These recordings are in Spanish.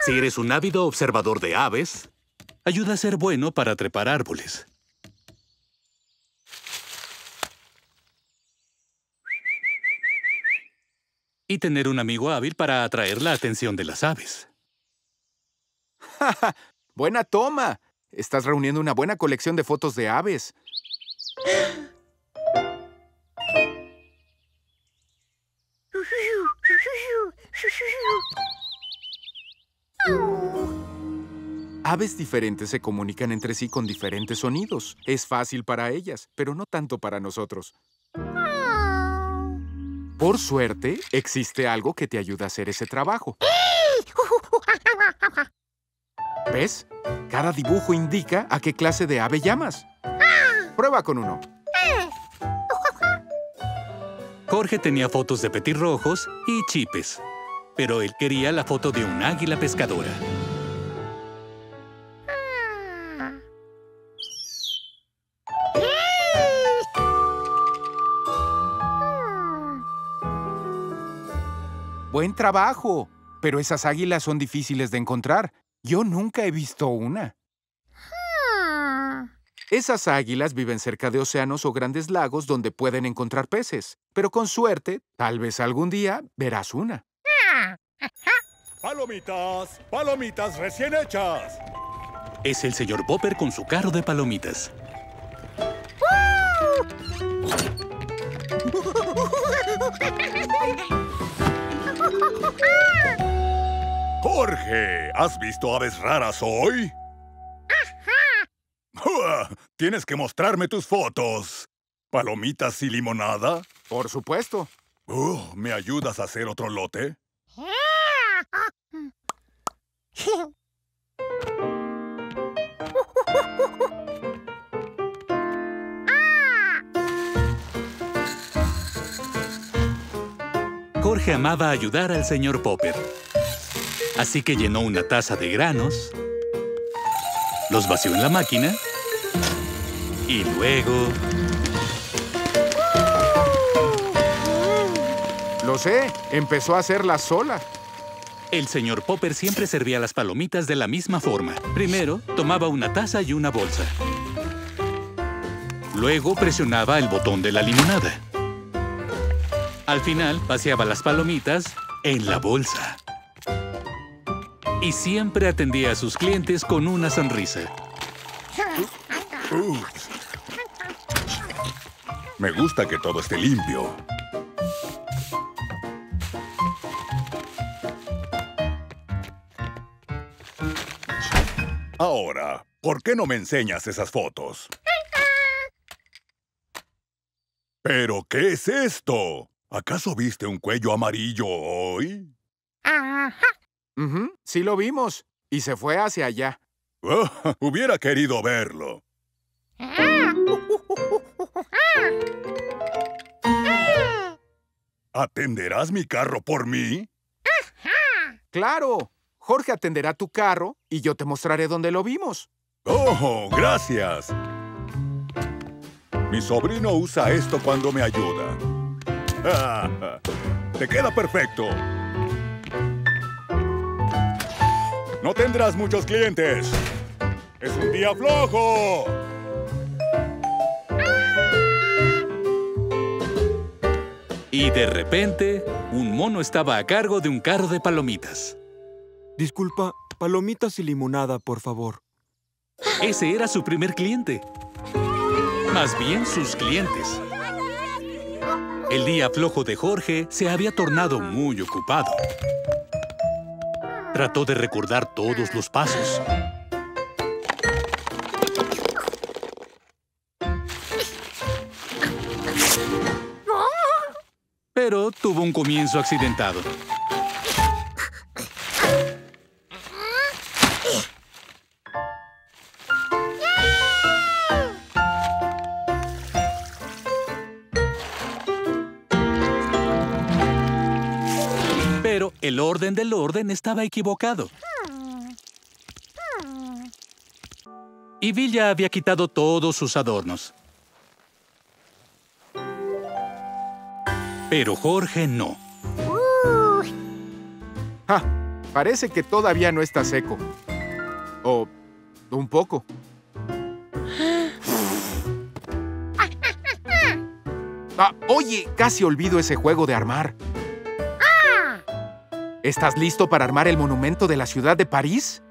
Si eres un ávido observador de aves, ayuda a ser bueno para trepar árboles. Y tener un amigo hábil para atraer la atención de las aves. ¡Buena toma! Estás reuniendo una buena colección de fotos de aves. Aves diferentes se comunican entre sí con diferentes sonidos. Es fácil para ellas, pero no tanto para nosotros. Por suerte, existe algo que te ayuda a hacer ese trabajo. ¿Ves? Cada dibujo indica a qué clase de ave llamas. Prueba con uno. Jorge tenía fotos de petirrojos y chipes, pero él quería la foto de un águila pescadora. Buen trabajo, pero esas águilas son difíciles de encontrar. Yo nunca he visto una. Esas águilas viven cerca de océanos o grandes lagos donde pueden encontrar peces. Pero con suerte, tal vez algún día verás una. ¡Palomitas! ¡Palomitas recién hechas! Es el señor Popper con su carro de palomitas. ¡Jorge! ¿Has visto aves raras hoy? Tienes que mostrarme tus fotos. ¿Palomitas y limonada? Por supuesto. ¿Me ayudas a hacer otro lote? Jorge amaba ayudar al señor Popper. Así que llenó una taza de granos, los vació en la máquina y luego... Lo sé, empezó a hacerla sola. El señor Popper siempre servía las palomitas de la misma forma. Primero, tomaba una taza y una bolsa. Luego presionaba el botón de la limonada. Al final, vaciaba las palomitas en la bolsa. Y siempre atendía a sus clientes con una sonrisa. Me gusta que todo esté limpio. Ahora, ¿por qué no me enseñas esas fotos? ¿Pero qué es esto? ¿Acaso viste un cuello amarillo hoy? Sí lo vimos. Y se fue hacia allá. Hubiera querido verlo. ¿Atenderás mi carro por mí? ¡Claro! Jorge atenderá tu carro y yo te mostraré dónde lo vimos. ¡Oh, gracias! Mi sobrino usa esto cuando me ayuda. ¡Te queda perfecto! No tendrás muchos clientes. ¡Es un día flojo! Y de repente, un mono estaba a cargo de un carro de palomitas. Disculpa, palomitas y limonada, por favor. Ese era su primer cliente. Más bien, sus clientes. El día flojo de Jorge se había tornado muy ocupado. Trató de recordar todos los pasos. Pero tuvo un comienzo accidentado. Pero el orden del orden estaba equivocado. Y Bill ya había quitado todos sus adornos. Pero Jorge no. Parece que todavía no está seco. O un poco. Oye, casi olvido ese juego de armar. ¿Estás listo para armar el monumento de la ciudad de París?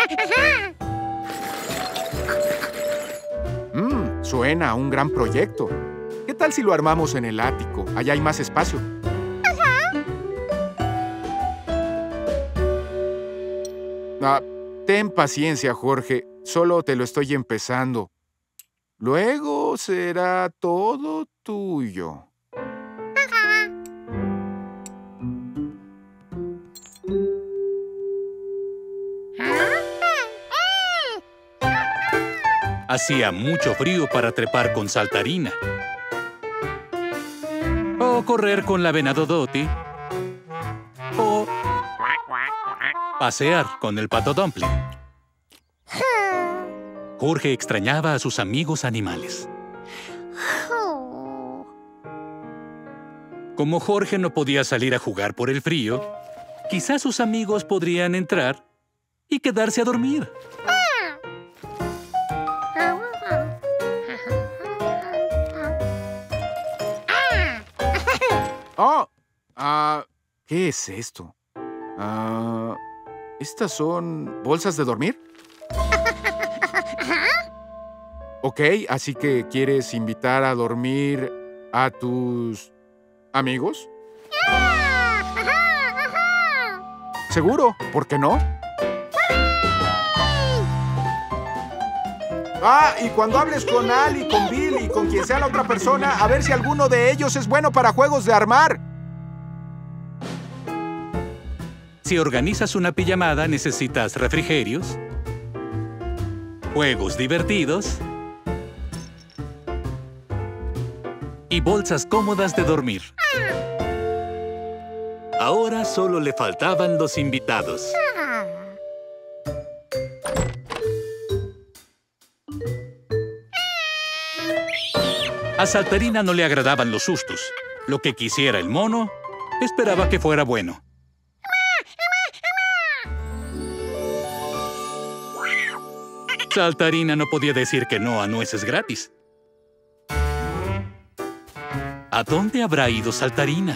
Suena a un gran proyecto. ¿Qué tal si lo armamos en el ático? Allá hay más espacio. Ten paciencia, Jorge. Solo te lo estoy empezando. Luego será todo tuyo. Hacía mucho frío para trepar con Saltarina. O correr con la venado Dottie. O pasear con el pato Dumpling. Jorge extrañaba a sus amigos animales. Como Jorge no podía salir a jugar por el frío, quizás sus amigos podrían entrar y quedarse a dormir. ¿Qué es esto? ¿Estas son bolsas de dormir? Ok, así que ¿quieres invitar a dormir a tus amigos? ¿Seguro? ¿Por qué no? Y cuando hables con Al y con Bill y con quien sea la otra persona, a ver si alguno de ellos es bueno para juegos de armar. Si organizas una pijamada, necesitas refrigerios, juegos divertidos y bolsas cómodas de dormir. Ahora solo le faltaban los invitados. A Saltarina no le agradaban los sustos. Lo que quisiera el mono, esperaba que fuera bueno. Saltarina no podía decir que no a nueces gratis. ¿A dónde habrá ido Saltarina?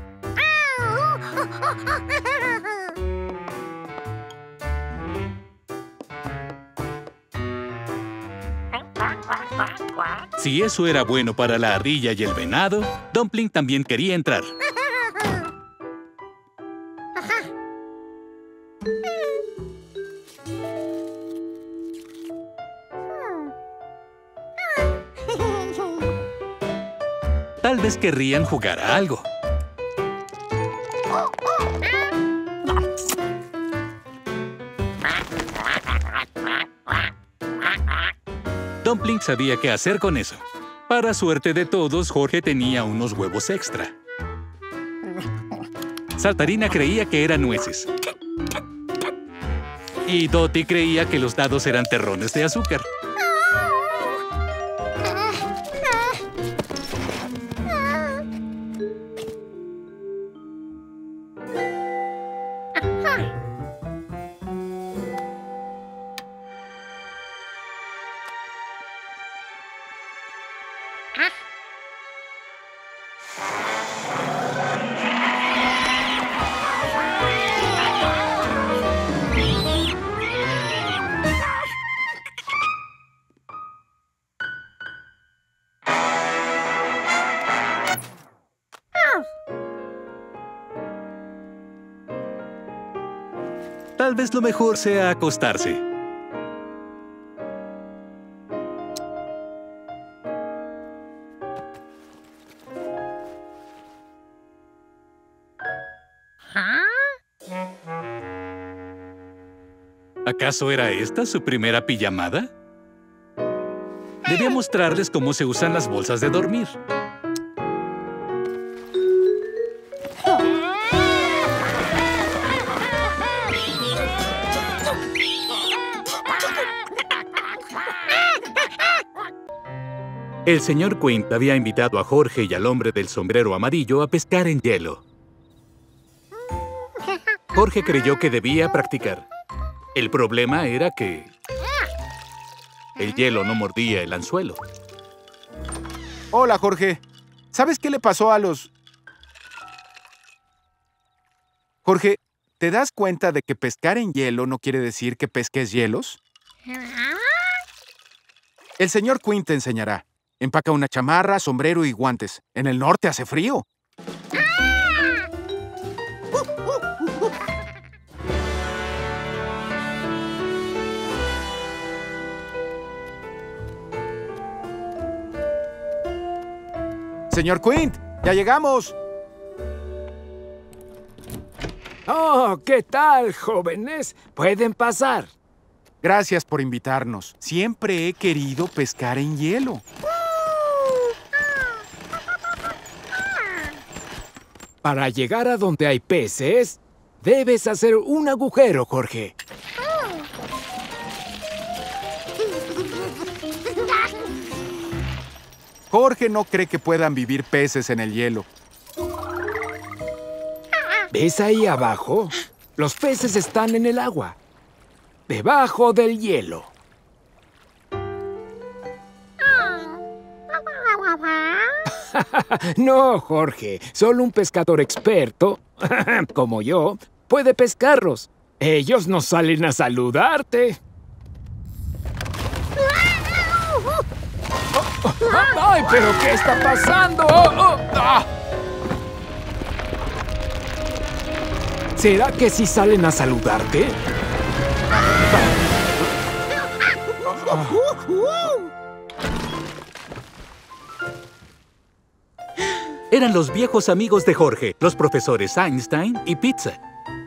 Si eso era bueno para la ardilla y el venado, Dumpling también quería entrar. Tal vez querrían jugar a algo. Dumpling sabía qué hacer con eso. Para suerte de todos, Jorge tenía unos huevos extra. Saltarina creía que eran nueces. Y Dottie creía que los dados eran terrones de azúcar. Tal vez lo mejor sea acostarse. ¿Acaso era esta su primera pijamada? Debía mostrarles cómo se usan las bolsas de dormir. El señor Quint había invitado a Jorge y al hombre del sombrero amarillo a pescar en hielo. Jorge creyó que debía practicar. El problema era que el hielo no mordía el anzuelo. Hola, Jorge. ¿Sabes qué le pasó a los...? Jorge, ¿te das cuenta de que pescar en hielo no quiere decir que pesques hielos? El señor Quinn te enseñará. Empaca una chamarra, sombrero y guantes. En el norte hace frío. Señor Quinn, ya llegamos. Oh, ¿qué tal, jóvenes? Pueden pasar. Gracias por invitarnos. Siempre he querido pescar en hielo. Para llegar a donde hay peces, debes hacer un agujero, Jorge. Jorge no cree que puedan vivir peces en el hielo. ¿Ves ahí abajo? Los peces están en el agua, debajo del hielo. No, Jorge. Solo un pescador experto, como yo, puede pescarlos. Ellos no salen a saludarte. ¡Ay, pero qué está pasando! ¡Ah! ¿Será que sí salen a saludarte? Eran los viejos amigos de Jorge, los profesores Einstein y Pizza.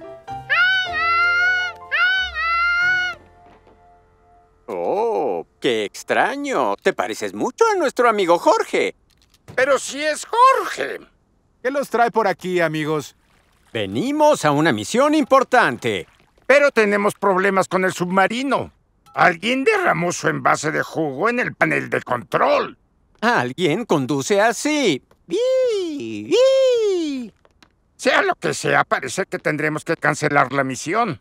¡Oh, qué extraño! Te pareces mucho a nuestro amigo Jorge. ¡Pero sí es Jorge! ¿Qué los trae por aquí, amigos? Venimos a una misión importante. Pero tenemos problemas con el submarino. Alguien derramó su envase de jugo en el panel de control. Alguien conduce así. ¡Bii! ¡Bii! Sea lo que sea, parece que tendremos que cancelar la misión.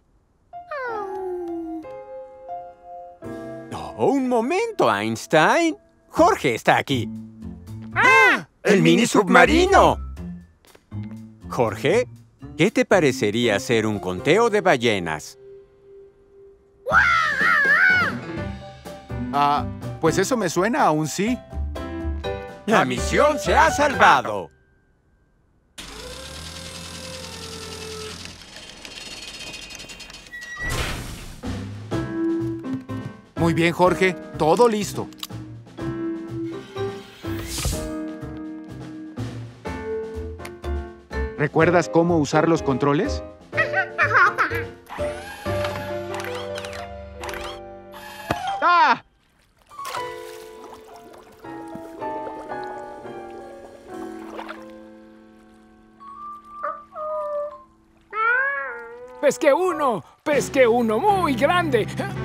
Oh, un momento, Einstein. Jorge está aquí. ¡Ah! ¡El mini submarino! Jorge, ¿qué te parecería hacer un conteo de ballenas? Pues eso me suena a un sí. ¡La misión se ha salvado! Muy bien, Jorge. Todo listo. ¿Recuerdas cómo usar los controles? ¡Ah! ¡Pesqué uno muy grande!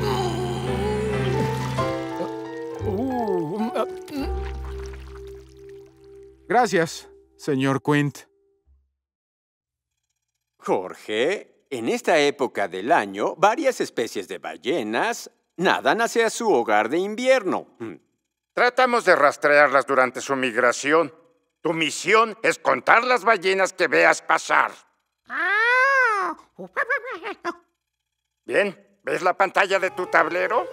Gracias, señor Quint. Jorge, en esta época del año, varias especies de ballenas nadan hacia su hogar de invierno. Tratamos de rastrearlas durante su migración. Tu misión es contar las ballenas que veas pasar. Bien, ¿ves la pantalla de tu tablero?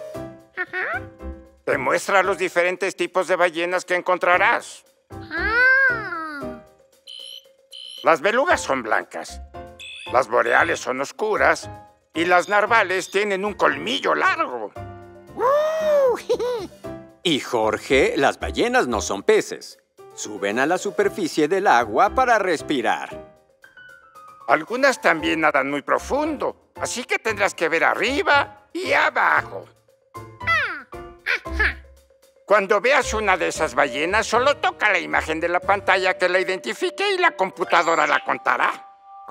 Te muestra los diferentes tipos de ballenas que encontrarás. Las belugas son blancas, las boreales son oscuras y las narvales tienen un colmillo largo. Y Jorge, las ballenas no son peces. Suben a la superficie del agua para respirar. Algunas también nadan muy profundo, así que tendrás que ver arriba y abajo. Cuando veas una de esas ballenas, solo toca la imagen de la pantalla que la identifique y la computadora la contará.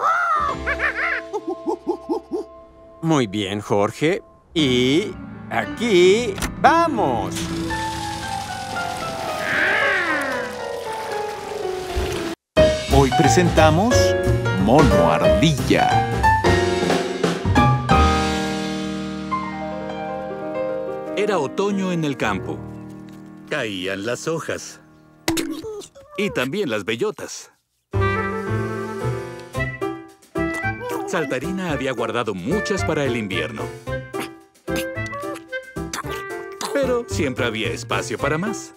Muy bien, Jorge. Y aquí vamos. Hoy presentamos Mono Ardilla. Era otoño en el campo. Caían las hojas. Y también las bellotas. Saltarina había guardado muchas para el invierno. Pero siempre había espacio para más.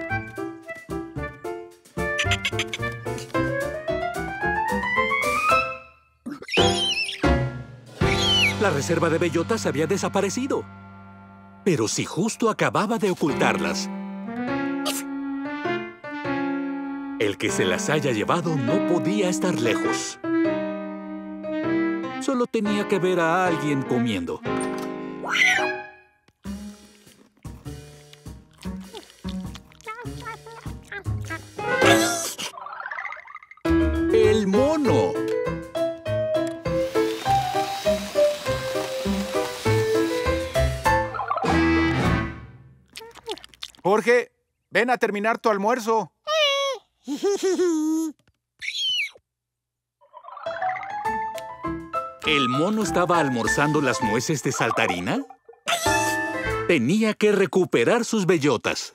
La reserva de bellotas había desaparecido. Pero si justo acababa de ocultarlas, el que se las haya llevado no podía estar lejos. Solo tenía que ver a alguien comiendo. ¡El mono! Jorge, ven a terminar tu almuerzo. ¿El mono estaba almorzando las nueces de Saltarina? Tenía que recuperar sus bellotas.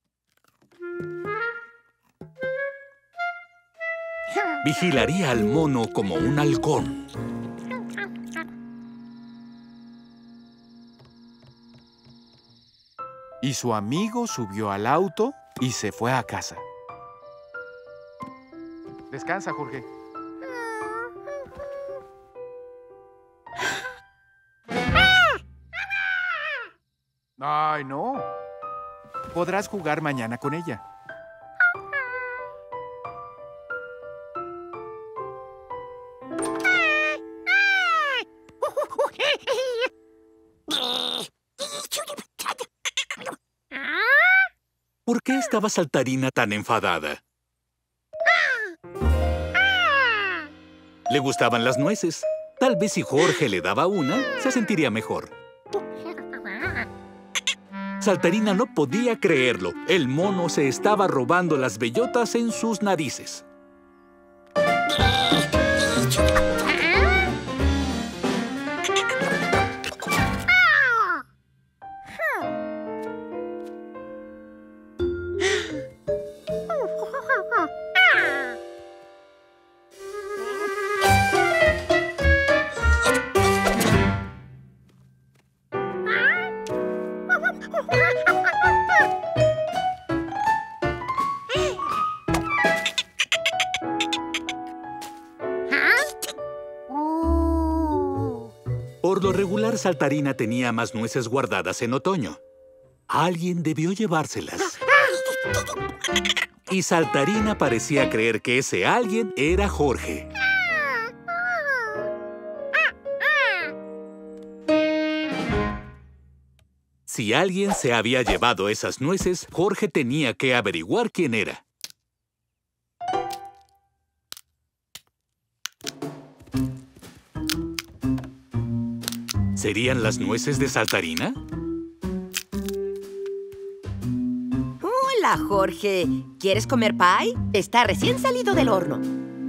Vigilaría al mono como un halcón. Y su amigo subió al auto y se fue a casa. Descansa, Jorge. Ay, no. Podrás jugar mañana con ella. ¿Por qué estaba Saltarina tan enfadada? Le gustaban las nueces. Tal vez si Jorge le daba una, se sentiría mejor. Saltarina no podía creerlo. El mono se estaba robando las bellotas en sus narices. Por lo regular, Saltarina tenía más nueces guardadas en otoño. Alguien debió llevárselas. Y Saltarina parecía creer que ese alguien era Jorge. Si alguien se había llevado esas nueces, Jorge tenía que averiguar quién era. ¿Serían las nueces de Saltarina? Hola, Jorge. ¿Quieres comer pie? Está recién salido del horno.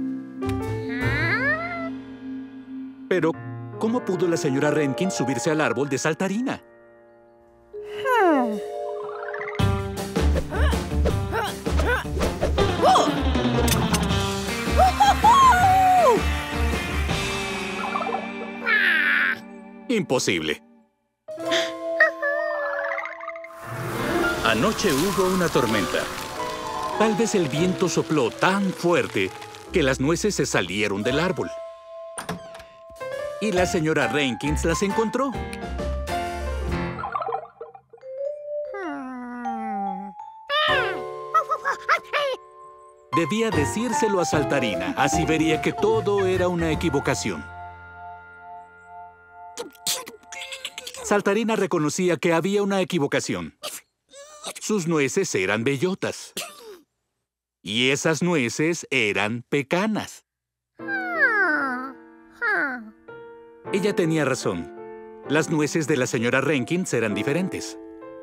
Pero, ¿cómo pudo la señora Rankin subirse al árbol de Saltarina? Imposible. Anoche hubo una tormenta. Tal vez el viento sopló tan fuerte que las nueces se salieron del árbol. Y la señora Rankins las encontró. Debía decírselo a Saltarina, así vería que todo era una equivocación. Saltarina reconocía que había una equivocación. Sus nueces eran bellotas. Y esas nueces eran pecanas. Ella tenía razón. Las nueces de la señora Rankins eran diferentes.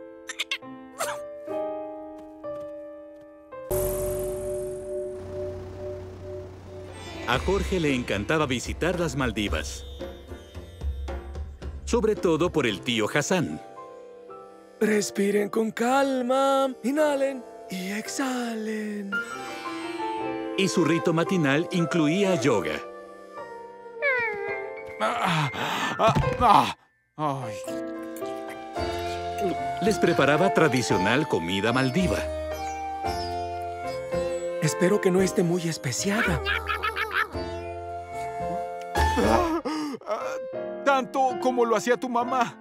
A Jorge le encantaba visitar las Maldivas. Sobre todo por el tío Hassan. Respiren con calma. Inhalen y exhalen. Y su rito matinal incluía yoga. Ay. Les preparaba tradicional comida maldiva. Espero que no esté muy especiada. Tanto como lo hacía tu mamá.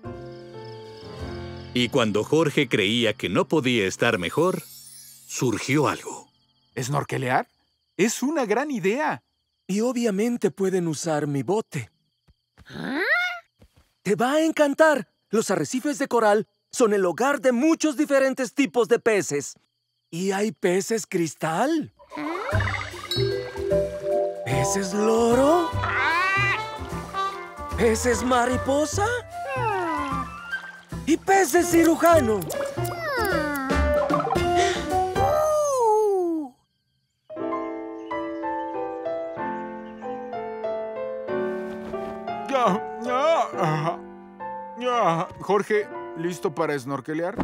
Y cuando Jorge creía que no podía estar mejor, surgió algo. ¿Snorkelear? Es una gran idea. Y obviamente pueden usar mi bote. ¡Te va a encantar! Los arrecifes de coral son el hogar de muchos diferentes tipos de peces. Y hay peces cristal. ¿Peces loro? ¿Peces mariposa? ¿Y peces cirujano? Jorge, ¿listo para snorkelear?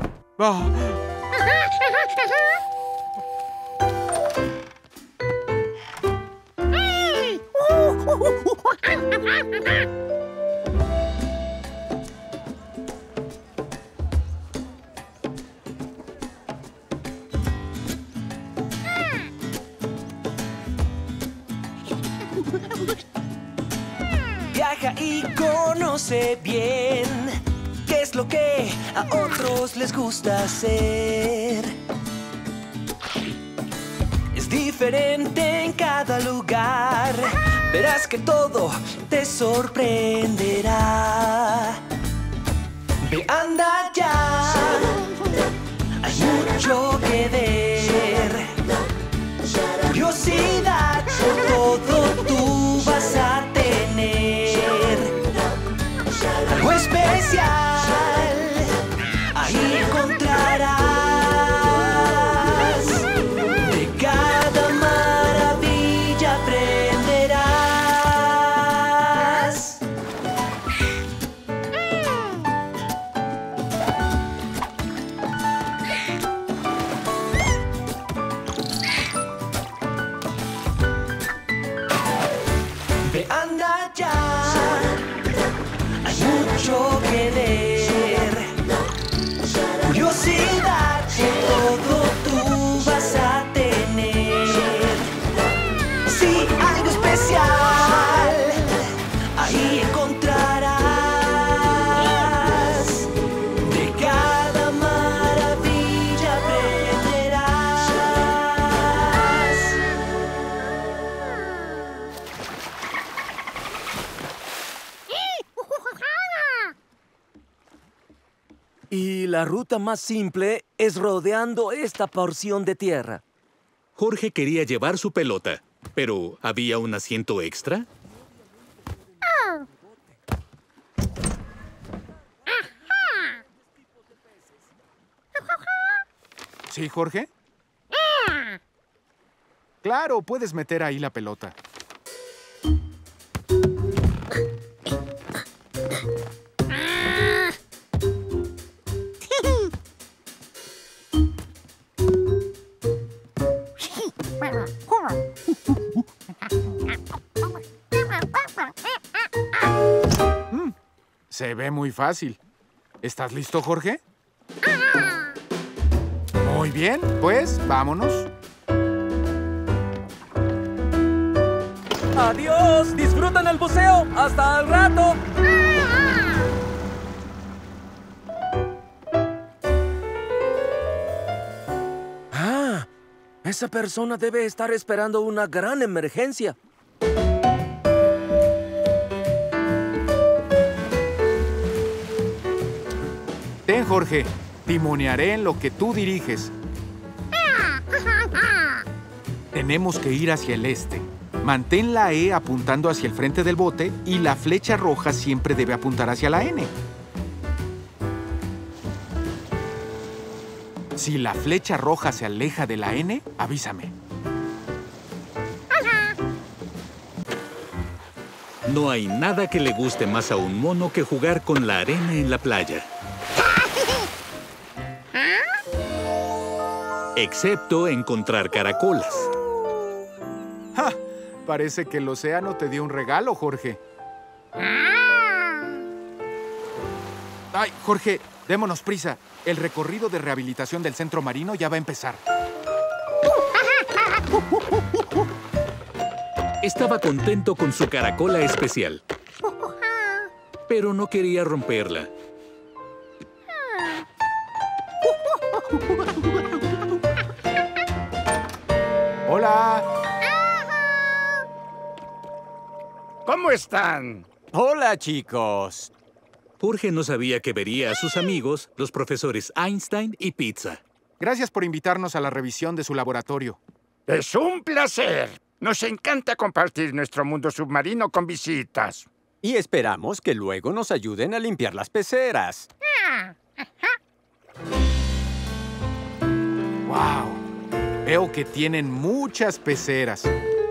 Viaja y conoce bien qué es lo que a otros les gusta hacer. Es diferente en cada lugar. Verás que todo te sorprenderá. Ve, anda ya. Hay mucho que ver. Curiosidad por todo tú vas a tener. Algo especial ahí encontrarás. De cada maravilla aprenderás. Ve, anda ya. Hay mucho que ver. Curiosidad que todo tú vas a tener. Sí, algo especial ahí encontrarás. De cada maravilla aprenderás. Y la ruta más simple es rodeando esta porción de tierra. Jorge quería llevar su pelota, pero ¿había un asiento extra? ¿Sí, Jorge? Claro, puedes meter ahí la pelota. Se ve muy fácil. ¿Estás listo, Jorge? Muy bien, pues vámonos. ¡Adiós! ¡Disfrutan el buceo! ¡Hasta el rato! Ah, esa persona debe estar esperando una gran emergencia. Ten, Jorge. Timonearé en lo que tú diriges. Tenemos que ir hacia el este. Mantén la E apuntando hacia el frente del bote y la flecha roja siempre debe apuntar hacia la N. Si la flecha roja se aleja de la N, avísame. No hay nada que le guste más a un mono que jugar con la arena en la playa. excepto encontrar caracolas. ¡Ja! Parece que el océano te dio un regalo, Jorge. ¡Ay, Jorge! Démonos prisa. El recorrido de rehabilitación del centro marino ya va a empezar. Estaba contento con su caracola especial, pero no quería romperla. ¡Hola! ¿Cómo están? Hola, chicos. Jorge no sabía que vería a sus amigos, los profesores Einstein y Pizza. Gracias por invitarnos a la revisión de su laboratorio. Es un placer. Nos encanta compartir nuestro mundo submarino con visitas. Y esperamos que luego nos ayuden a limpiar las peceras. ¡Wow! Veo que tienen muchas peceras.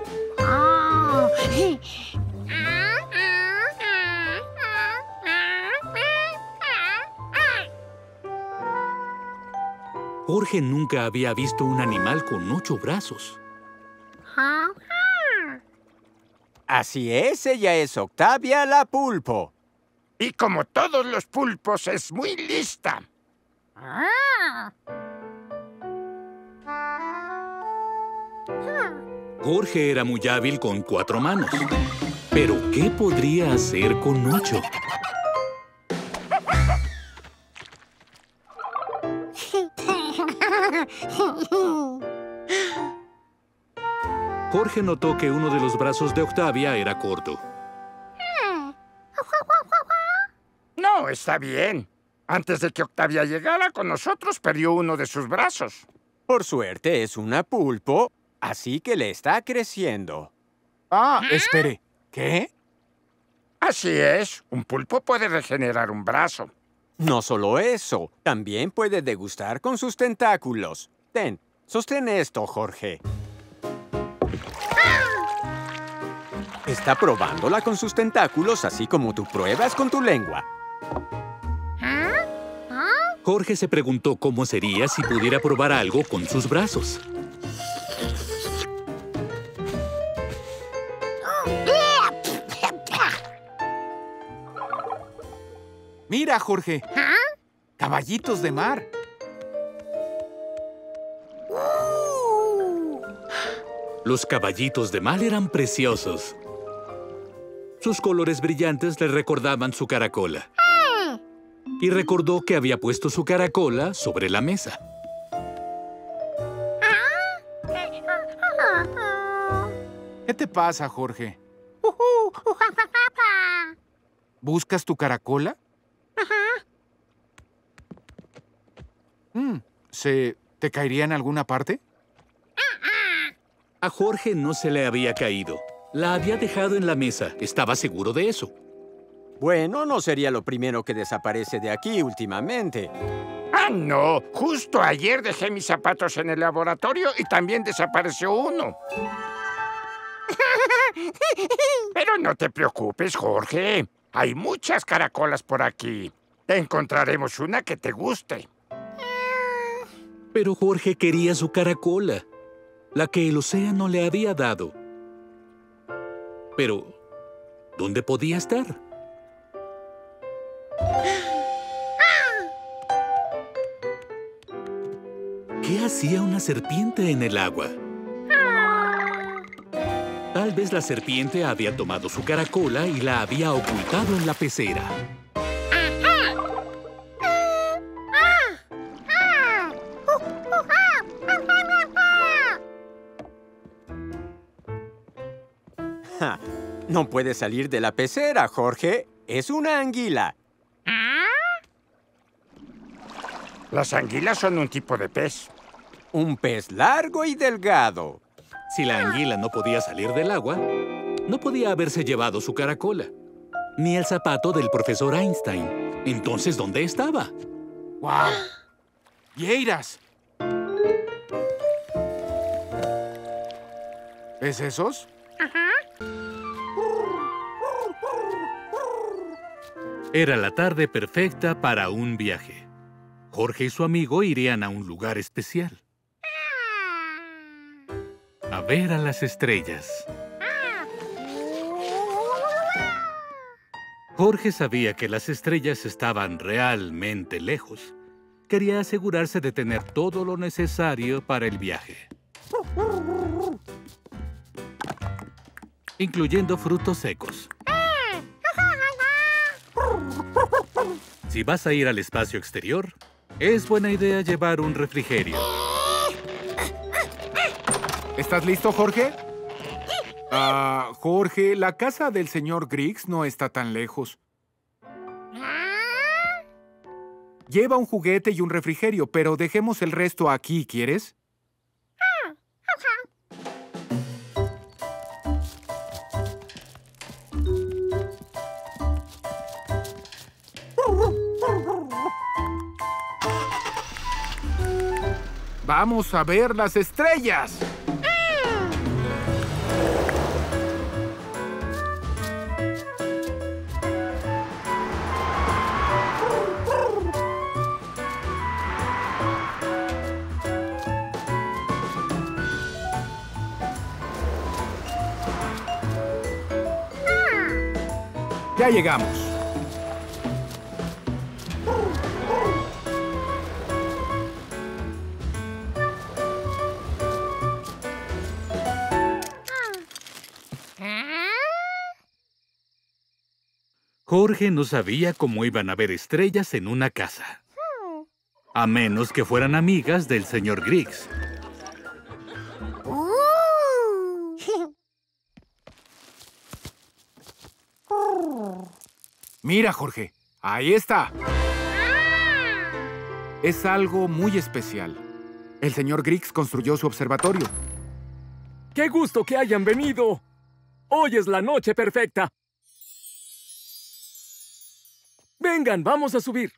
Jorge nunca había visto un animal con 8 brazos. Así es, ella es Octavia la pulpo. Y como todos los pulpos, es muy lista. Jorge era muy hábil con 4 manos. ¿Pero qué podría hacer con 8? Jorge notó que uno de los brazos de Octavia era corto. No, está bien. Antes de que Octavia llegara con nosotros, perdió uno de sus brazos. Por suerte es una pulpo, así que le está creciendo. Ah, espere. ¿Qué? Así es. Un pulpo puede regenerar un brazo. No solo eso, también puede degustar con sus tentáculos. Ten, sostén esto, Jorge. Está probándola con sus tentáculos, así como tú pruebas con tu lengua. Jorge se preguntó cómo sería si pudiera probar algo con sus brazos. Mira, Jorge. Caballitos de mar. Los caballitos de mar eran preciosos. Sus colores brillantes le recordaban su caracola. Y recordó que había puesto su caracola sobre la mesa. ¿Qué te pasa, Jorge? ¿Buscas tu caracola? ¿Se te caería en alguna parte? A Jorge no se le había caído. La había dejado en la mesa. Estaba seguro de eso. Bueno, no sería lo primero que desaparece de aquí últimamente. ¡Ah, no! Justo ayer dejé mis zapatos en el laboratorio y también desapareció uno. Pero no te preocupes, Jorge. Hay muchas caracolas por aquí. Encontraremos una que te guste. Pero Jorge quería su caracola, la que el océano le había dado. Pero, ¿dónde podía estar? ¿Qué hacía una serpiente en el agua? Tal vez la serpiente había tomado su caracola y la había ocultado en la pecera. Ja, no puede salir de la pecera, Jorge. Es una anguila. Las anguilas son un tipo de pez. Un pez largo y delgado. Si la anguila no podía salir del agua, no podía haberse llevado su caracola. Ni el zapato del profesor Einstein. Entonces, ¿dónde estaba? ¡Guau! ¡Vieiras! ¿Ves esos? Era la tarde perfecta para un viaje. Jorge y su amigo irían a un lugar especial. a ver a las estrellas. Jorge sabía que las estrellas estaban realmente lejos. Quería asegurarse de tener todo lo necesario para el viaje, incluyendo frutos secos. Si vas a ir al espacio exterior, es buena idea llevar un refrigerio. ¿Estás listo, Jorge? Jorge, la casa del señor Griggs no está tan lejos. Lleva un juguete y un refrigerio, pero dejemos el resto aquí, ¿quieres? ¡Vamos a ver las estrellas! Ya llegamos. Jorge no sabía cómo iban a ver estrellas en una casa, a menos que fueran amigas del señor Griggs. Mira, Jorge, ahí está. Es algo muy especial. El señor Griggs construyó su observatorio. ¡Qué gusto que hayan venido! Hoy es la noche perfecta. Vengan, vamos a subir.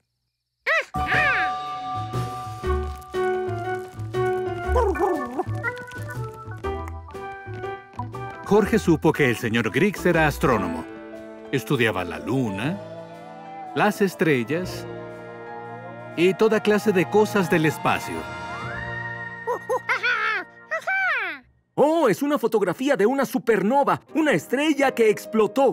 Jorge supo que el señor Griggs era astrónomo. Estudiaba la luna, las estrellas y toda clase de cosas del espacio. ¡Oh, es una fotografía de una supernova! ¡Una estrella que explotó!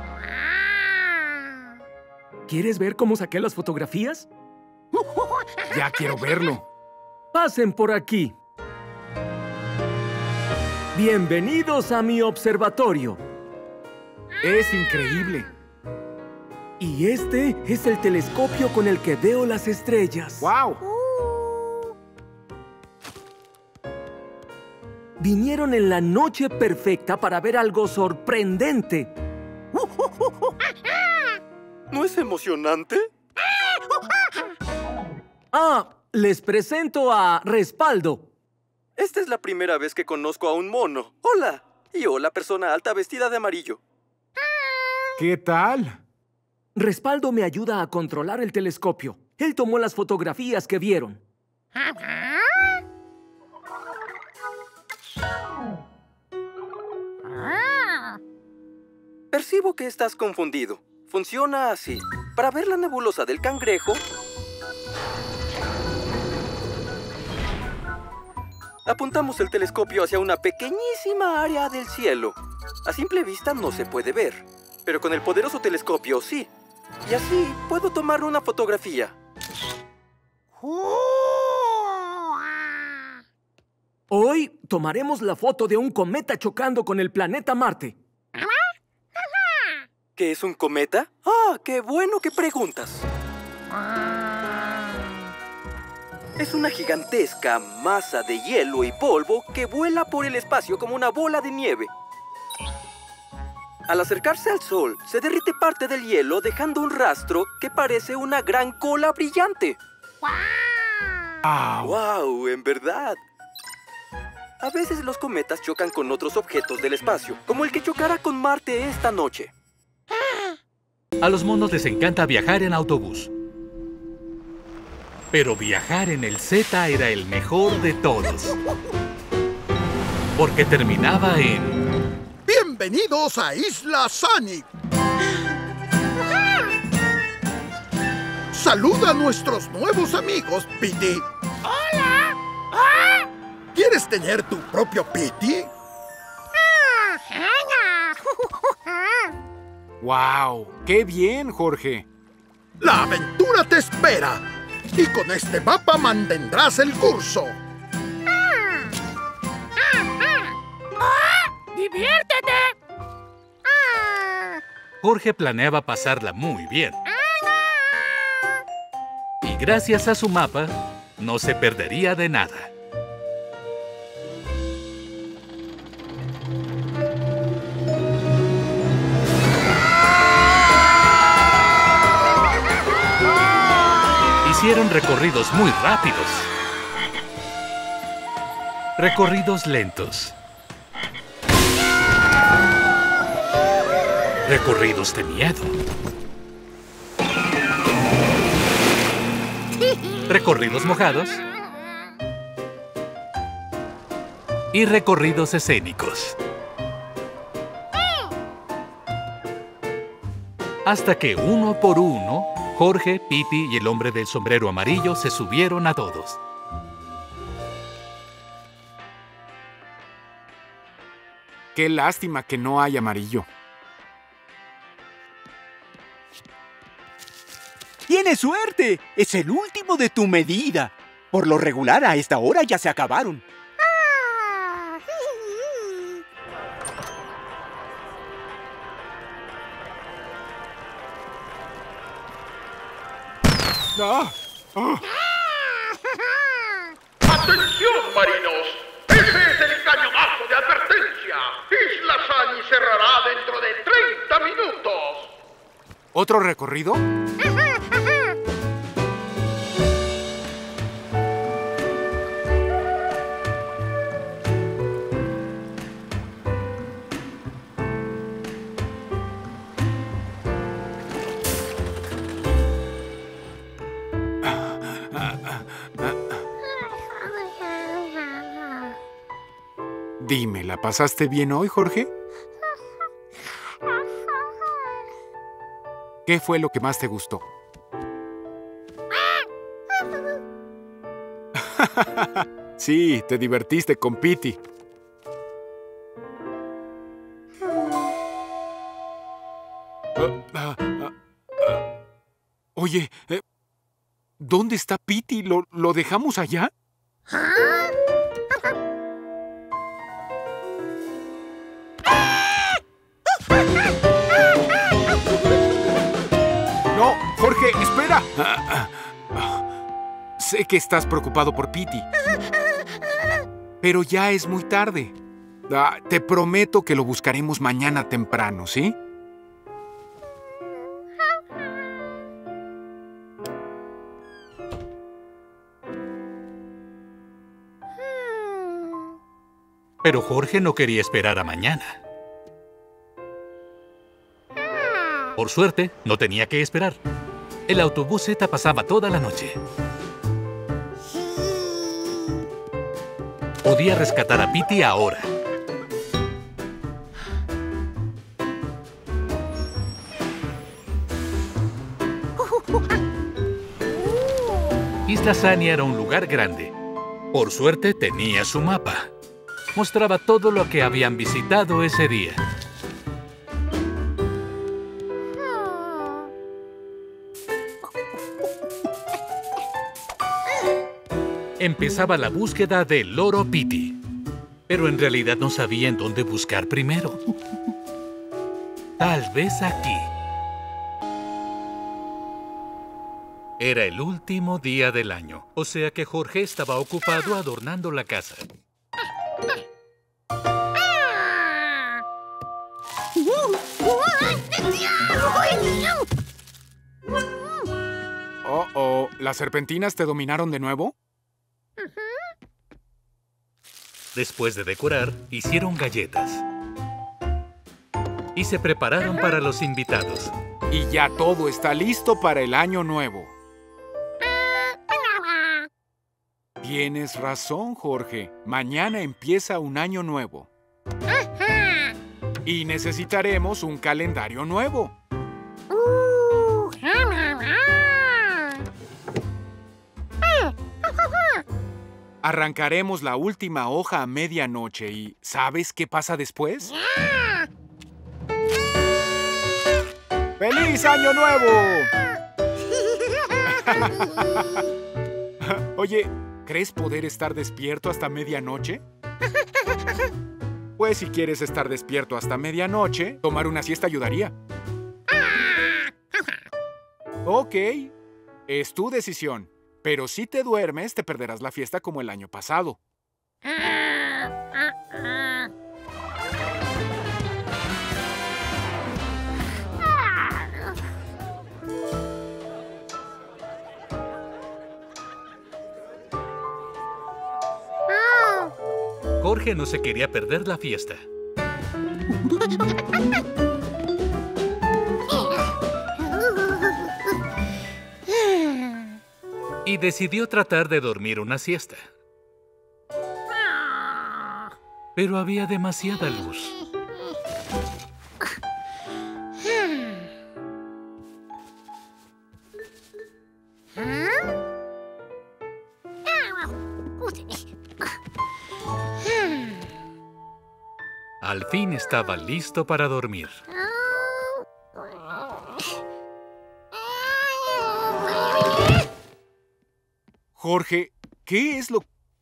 ¿Quieres ver cómo saqué las fotografías? Ya quiero verlo. Pasen por aquí. Bienvenidos a mi observatorio. Es increíble. Y este es el telescopio con el que veo las estrellas. ¡Wow! Vinieron en la noche perfecta para ver algo sorprendente. ¿No es emocionante? Les presento a Respaldo. Esta es la primera vez que conozco a un mono. ¡Hola! Y hola, persona alta vestida de amarillo. ¿Qué tal? Respaldo me ayuda a controlar el telescopio. Él tomó las fotografías que vieron. Percibo que estás confundido. Funciona así. Para ver la nebulosa del cangrejo, apuntamos el telescopio hacia una pequeñísima área del cielo. A simple vista no se puede ver, pero con el poderoso telescopio sí. Y así puedo tomar una fotografía. Hoy tomaremos la foto de un cometa chocando con el planeta Marte. ¿Qué es un cometa? ¡Ah, qué bueno que preguntas! Es una gigantesca masa de hielo y polvo que vuela por el espacio como una bola de nieve. Al acercarse al Sol, se derrite parte del hielo dejando un rastro que parece una gran cola brillante. ¡Wow! ¡Wow! En verdad. A veces los cometas chocan con otros objetos del espacio, como el que chocará con Marte esta noche. A los monos les encanta viajar en autobús. Pero viajar en el Z era el mejor de todos. Porque terminaba en... ¡Bienvenidos a Isla Sunny! Saluda a nuestros nuevos amigos, Pitty. ¡Hola! ¿Quieres tener tu propio Pitty? ¡Wow! ¡Qué bien, Jorge! La aventura te espera. Y con este mapa mantendrás el curso. ¡Diviértete! Jorge planeaba pasarla muy bien. Y gracias a su mapa, no se perdería de nada. Hicieron recorridos muy rápidos. Recorridos lentos. Recorridos de miedo. Recorridos mojados. Y recorridos escénicos. Hasta que uno por uno, Jorge, Piti y el hombre del sombrero amarillo se subieron a todos. Qué lástima que no hay amarillo. ¡Tienes suerte! Es el último de tu medida. Por lo regular, a esta hora ya se acabaron. ¡Atención, marinos! ¡Ese es el cañonazo de advertencia! Isla Sunny cerrará dentro de 30 minutos. ¿Otro recorrido? Dime, ¿la pasaste bien hoy, Jorge? ¿Qué fue lo que más te gustó? Sí, te divertiste con Piti. Oye, ¿dónde está Piti? ¿Lo dejamos allá? ¡No! ¡Jorge, espera! Sé que estás preocupado por Piti. Pero ya es muy tarde. Te prometo que lo buscaremos mañana temprano, ¿sí? Pero Jorge no quería esperar a mañana. Por suerte, no tenía que esperar. El autobús Z pasaba toda la noche. Podía rescatar a Piti ahora. Isla Sunny era un lugar grande. Por suerte, tenía su mapa. Mostraba todo lo que habían visitado ese día. Empezaba la búsqueda del loro Piti, pero en realidad no sabían dónde buscar primero. Tal vez aquí. Era el último día del año, o sea que Jorge estaba ocupado adornando la casa. Oh, ¿las serpentinas te dominaron de nuevo? Después de decorar, hicieron galletas. Y se prepararon para los invitados. Y ya todo está listo para el año nuevo. Tienes razón, Jorge. Mañana empieza un año nuevo. Y necesitaremos un calendario nuevo. Arrancaremos la última hoja a medianoche y ¿sabes qué pasa después? ¡Feliz Año Nuevo! Oye, ¿crees poder estar despierto hasta medianoche? Pues si quieres estar despierto hasta medianoche, tomar una siesta ayudaría. Ok, es tu decisión. Pero si te duermes, te perderás la fiesta como el año pasado. Jorge no se quería perder la fiesta. Y decidió tratar de dormir una siesta. Pero había demasiada luz. Al fin estaba listo para dormir. Jorge, ¿qué es lo...?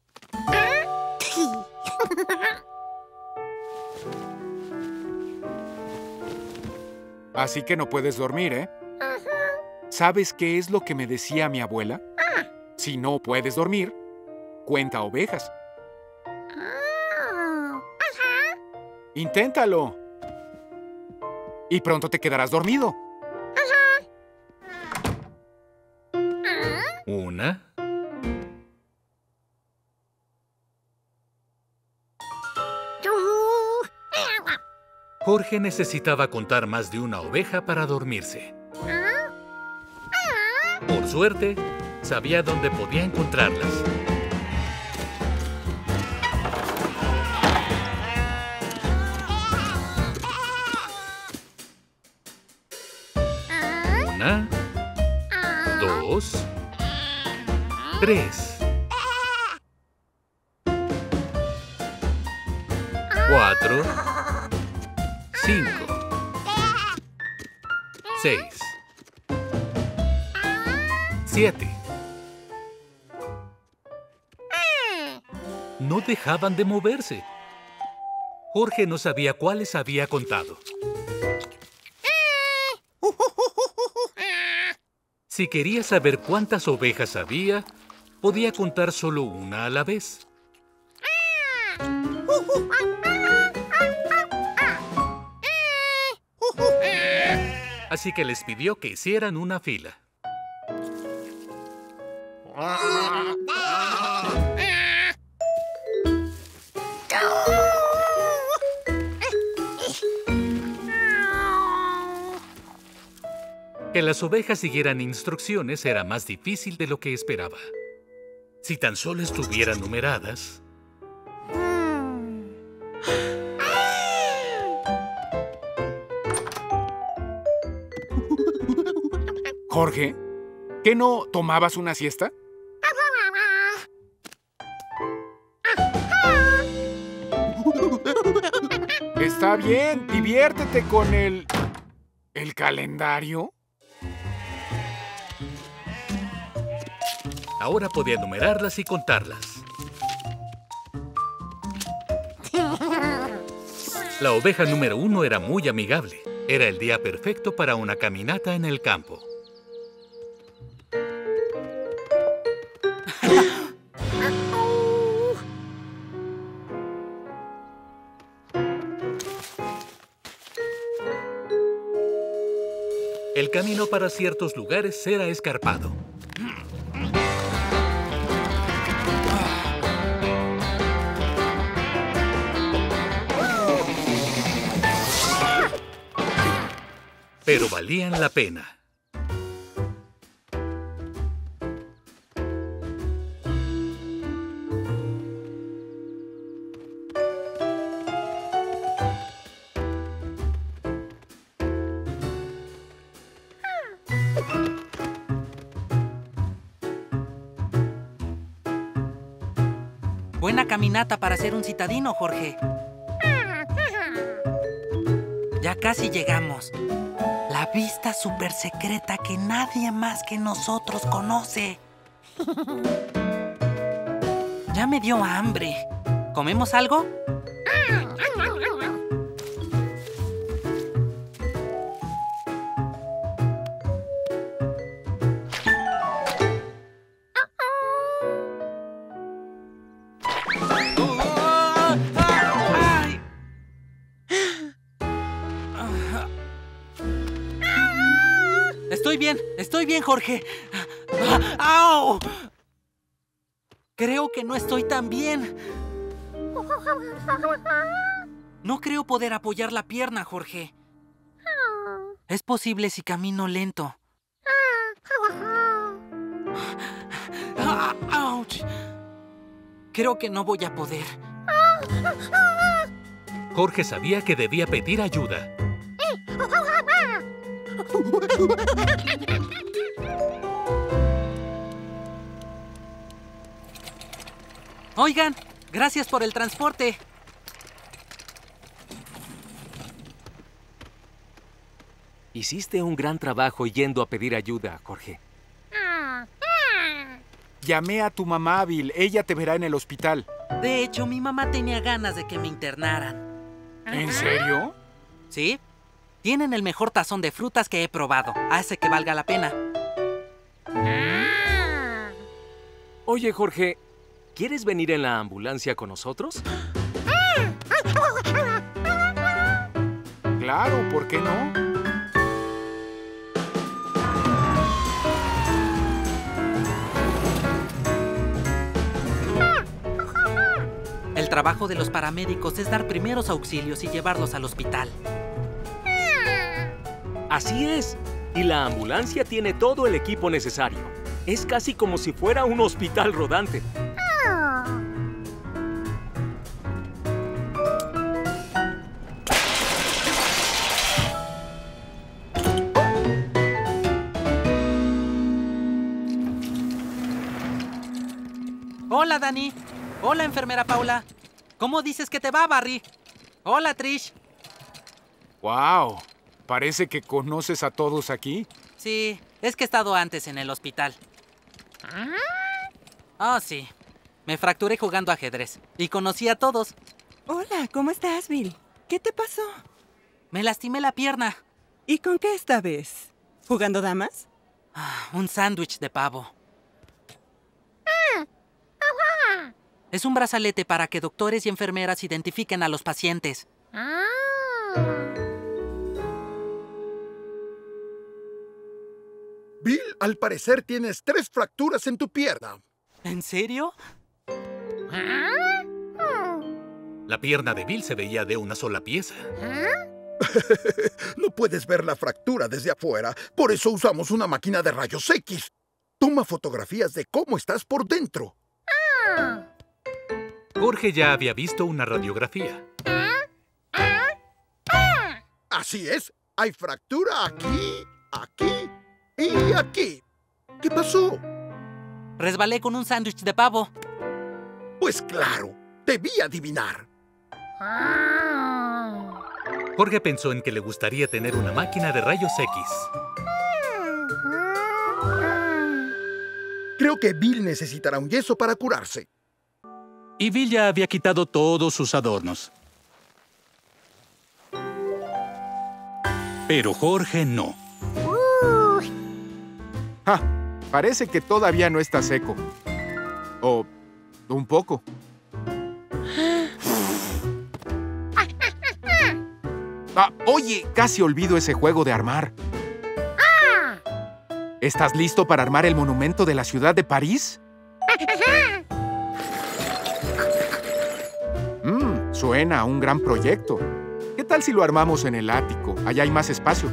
Así que no puedes dormir, ¿eh? ¿Sabes qué es lo que me decía mi abuela? Si no puedes dormir, cuenta ovejas. Inténtalo. Y pronto te quedarás dormido. Una. Jorge necesitaba contar más de una oveja para dormirse. Por suerte, sabía dónde podía encontrarlas. Una, dos, tres, cuatro, 5, 6, 7. No dejaban de moverse. Jorge no sabía cuáles había contado. Si quería saber cuántas ovejas había, podía contar solo una a la vez. Así que les pidió que hicieran una fila. Que las ovejas siguieran instrucciones era más difícil de lo que esperaba. Si tan solo estuvieran numeradas... Jorge, ¿qué no tomabas una siesta? Está bien, diviértete con el calendario. Ahora podía numerarlas y contarlas. La oveja número 1 era muy amigable. Era el día perfecto para una caminata en el campo. El camino para ciertos lugares era escarpado. Pero valían la pena. Buena caminata para ser un citadino, Jorge. Ya casi llegamos. La La vista súper secreta que nadie más que nosotros conoce. Ya me dio hambre. ¿Comemos algo? Estoy bien, Jorge. ¡Au! Creo que no estoy tan bien. No creo poder apoyar la pierna, Jorge. Es posible si camino lento. ¡Auch! Creo que no voy a poder. Jorge sabía que debía pedir ayuda. Oigan, gracias por el transporte. Hiciste un gran trabajo yendo a pedir ayuda, Jorge. Llamé a tu mamá, Bill. Ella te verá en el hospital. De hecho, mi mamá tenía ganas de que me internaran. ¿En serio? Sí. Tienen el mejor tazón de frutas que he probado. Hace que valga la pena. Oye, Jorge, ¿quieres venir en la ambulancia con nosotros? Claro, ¿por qué no? El trabajo de los paramédicos es dar primeros auxilios y llevarlos al hospital. Así es. Y la ambulancia tiene todo el equipo necesario. Es casi como si fuera un hospital rodante. Hola, Dani. Hola, enfermera Paula. ¿Cómo dices que te va, Barry? Hola, Trish. ¡Wow! Parece que conoces a todos aquí. Sí, es que he estado antes en el hospital. Oh, sí. Me fracturé jugando ajedrez y conocí a todos. Hola, ¿cómo estás, Bill? ¿Qué te pasó? Me lastimé la pierna. ¿Y con qué esta vez? ¿Jugando damas? Un sándwich de pavo. Es un brazalete para que doctores y enfermeras identifiquen a los pacientes. Bill, al parecer tienes 3 fracturas en tu pierna. ¿En serio? La pierna de Bill se veía de una sola pieza. No puedes ver la fractura desde afuera, por eso usamos una máquina de rayos X. Toma fotografías de cómo estás por dentro. Jorge ya había visto una radiografía. Así es, hay fractura aquí, aquí y aquí. ¿Qué pasó? Resbalé con un sándwich de pavo. Pues claro, debí adivinar. Jorge pensó en que le gustaría tener una máquina de rayos X. Creo que Bill necesitará un yeso para curarse. Y Bill ya había quitado todos sus adornos. Pero Jorge no. Parece que todavía no está seco. O un poco. Oye, casi olvido ese juego de armar. ¿Estás listo para armar el monumento de la ciudad de París? Suena a un gran proyecto. ¿Qué tal si lo armamos en el ático? Allá hay más espacio.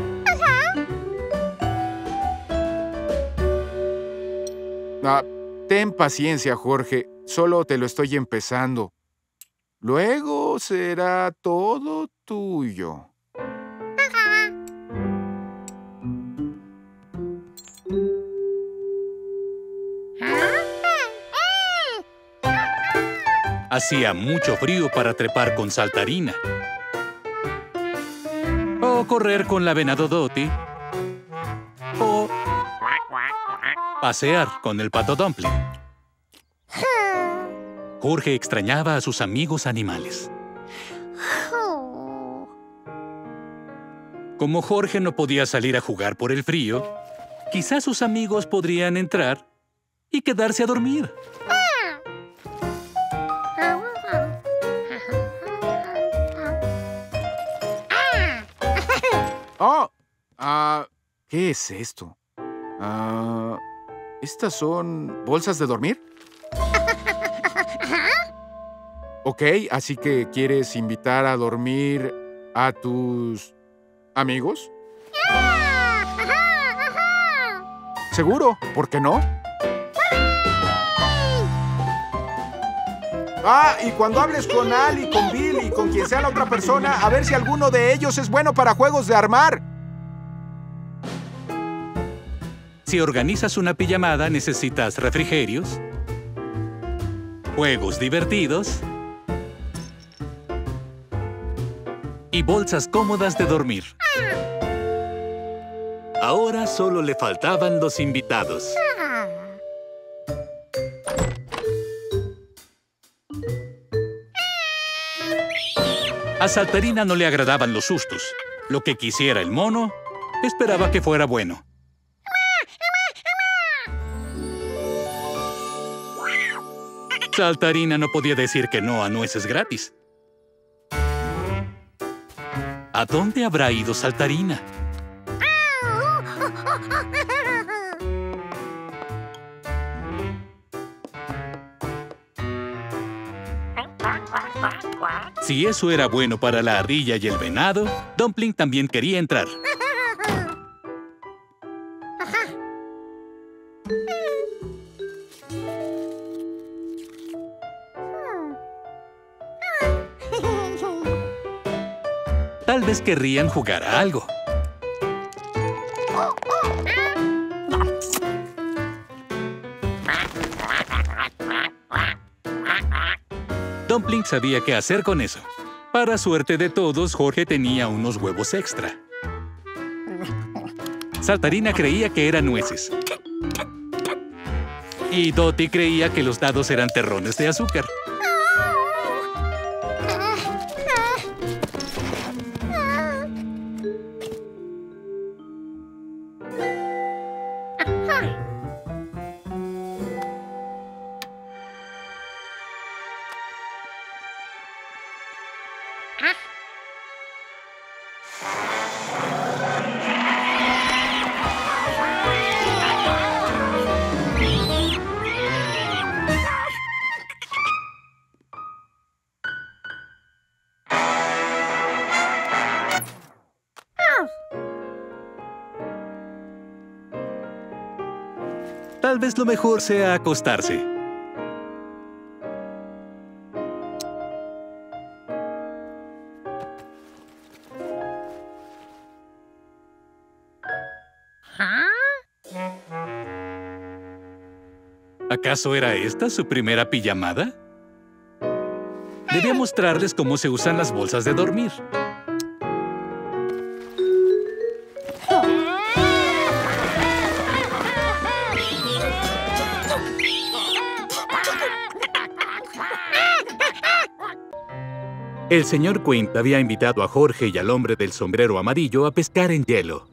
Ten paciencia, Jorge. Solo te lo estoy empezando. Luego será todo tuyo. Hacía mucho frío para trepar con saltarina. Oh, o correr con la venado Dottie, o pasear con el pato Dumpling. Jorge extrañaba a sus amigos animales. Como Jorge no podía salir a jugar por el frío, quizás sus amigos podrían entrar y quedarse a dormir. Oh, ¿qué es esto? ¿Estas son bolsas de dormir? Ok, así que ¿quieres invitar a dormir a tus amigos? ¿Seguro? ¿Por qué no? Y cuando hables con Al y con Bill y con quien sea la otra persona, a ver si alguno de ellos es bueno para juegos de armar. Si organizas una pijamada, necesitas refrigerios, juegos divertidos y bolsas cómodas de dormir. Ahora solo le faltaban los invitados. A Saltarina no le agradaban los sustos. Lo que quisiera el mono, esperaba que fuera bueno. Saltarina no podía decir que no a nueces gratis. ¿A dónde habrá ido Saltarina? Si eso era bueno para la ardilla y el venado, Dumpling también quería entrar. Tal vez querrían jugar a algo. Dumpling sabía qué hacer con eso. Para suerte de todos, Jorge tenía unos huevos extra. Saltarina creía que eran nueces. Y Dottie creía que los dados eran terrones de azúcar. Tal vez lo mejor sea acostarse. ¿Acaso era esta su primera pijamada? Debía mostrarles cómo se usan las bolsas de dormir. El señor Quint había invitado a Jorge y al hombre del sombrero amarillo a pescar en hielo.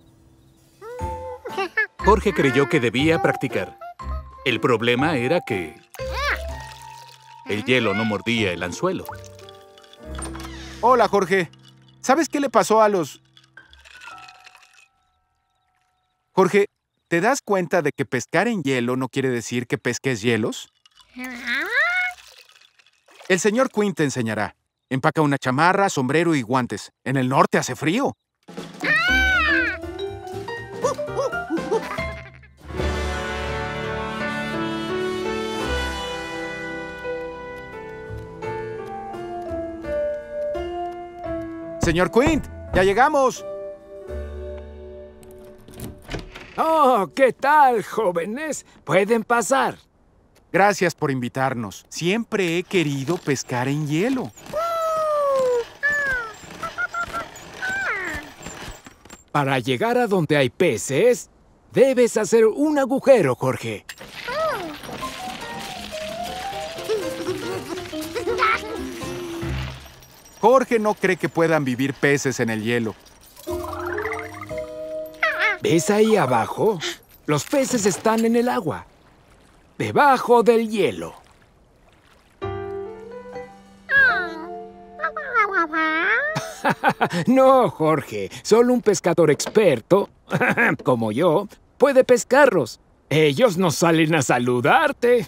Jorge creyó que debía practicar. El problema era que el hielo no mordía el anzuelo. Hola, Jorge. ¿Sabes qué le pasó a los...? Jorge, ¿te das cuenta de que pescar en hielo no quiere decir que pesques hielos? El señor Quint te enseñará. Empaca una chamarra, sombrero y guantes. En el norte hace frío. Señor Quint, ya llegamos. Oh, ¿qué tal, jóvenes? ¿Pueden pasar? Gracias por invitarnos. Siempre he querido pescar en hielo. Para llegar a donde hay peces, debes hacer un agujero, Jorge. Jorge no cree que puedan vivir peces en el hielo. ¿Ves ahí abajo? Los peces están en el agua, debajo del hielo. No, Jorge. Solo un pescador experto, como yo, puede pescarlos. Ellos no salen a saludarte.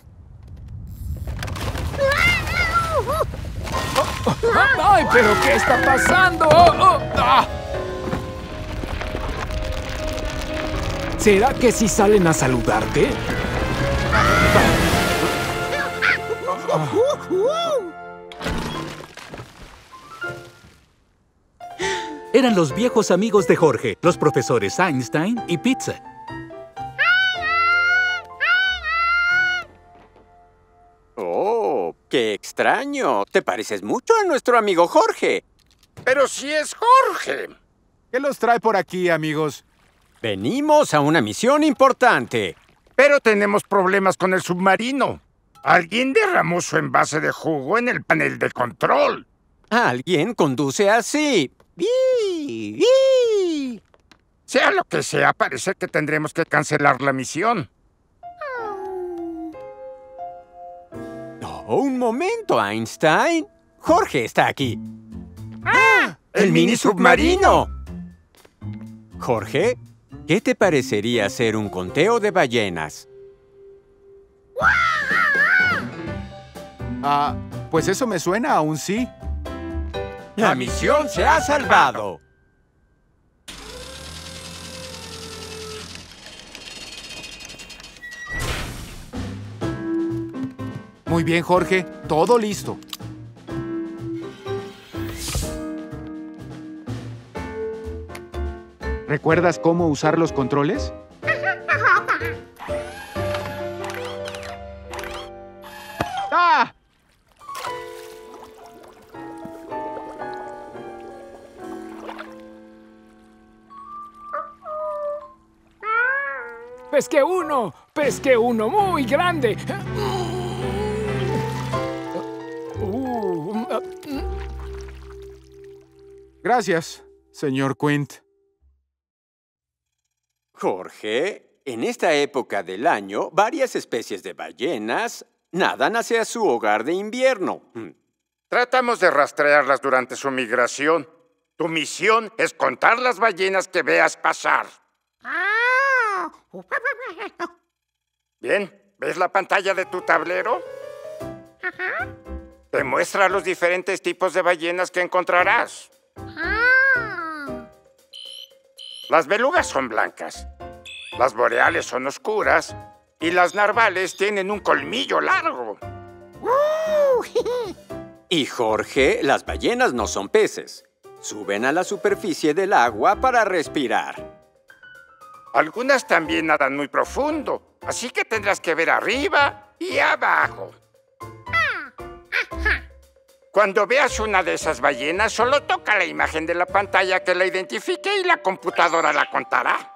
¡Ay, pero qué está pasando! ¿Será que sí salen a saludarte? Eran los viejos amigos de Jorge, los profesores Einstein y Pizza. ¡Oh, qué extraño! Te pareces mucho a nuestro amigo Jorge. ¡Pero sí es Jorge! ¿Qué los trae por aquí, amigos? Venimos a una misión importante. Pero tenemos problemas con el submarino. Alguien derramó su envase de jugo en el panel de control. Alguien conduce así. Sea lo que sea, parece que tendremos que cancelar la misión. Oh, un momento, Einstein. Jorge está aquí. ¡Ah! ¡El mini submarino! Jorge, ¿qué te parecería hacer un conteo de ballenas? Pues eso me suena a un sí. ¡La misión se ha salvado! Muy bien, Jorge. Todo listo. ¿Recuerdas cómo usar los controles? ¡Ah! ¡Pesqué uno muy grande! Gracias, señor Quint. Jorge, en esta época del año, varias especies de ballenas nadan hacia su hogar de invierno. Tratamos de rastrearlas durante su migración. Tu misión es contar las ballenas que veas pasar. Bien, ¿ves la pantalla de tu tablero? Te muestra los diferentes tipos de ballenas que encontrarás. Las belugas son blancas, las boreales son oscuras y las narvales tienen un colmillo largo. Y Jorge, las ballenas no son peces. Suben a la superficie del agua para respirar. Algunas también nadan muy profundo, así que tendrás que ver arriba y abajo. Cuando veas una de esas ballenas, solo toca la imagen de la pantalla que la identifique y la computadora la contará.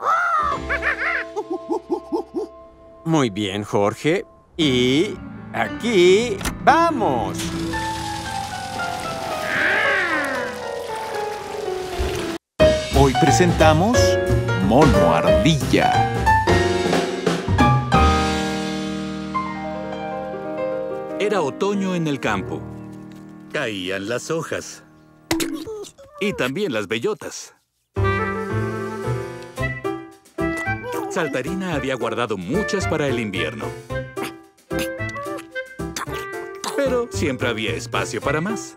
Muy bien, Jorge. Y aquí vamos. Hoy presentamos Mono Ardilla. Era otoño en el campo. Caían las hojas. Y también las bellotas. Saltarina había guardado muchas para el invierno. Pero siempre había espacio para más.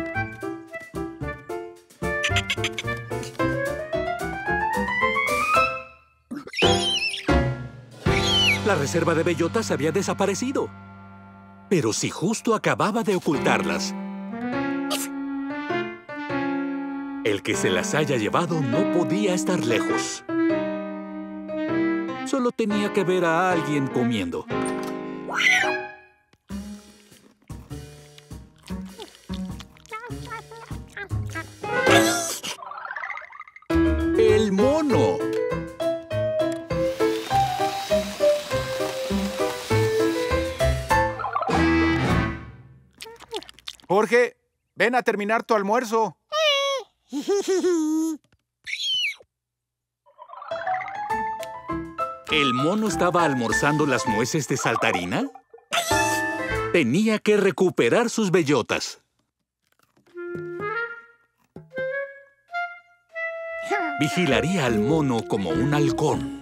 La reserva de bellotas había desaparecido. Pero si justo acababa de ocultarlas, el que se las haya llevado no podía estar lejos. Solo tenía que ver a alguien comiendo. El Ven a terminar tu almuerzo. ¿El mono estaba almorzando las nueces de Saltarina? Tenía que recuperar sus bellotas. Vigilaría al mono como un halcón.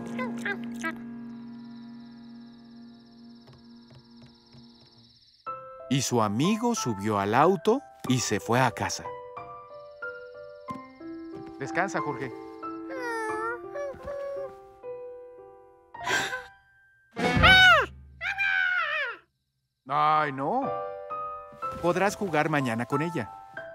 Y su amigo subió al auto y se fue a casa. Descansa, Jorge. Ay, no. Podrás jugar mañana con ella.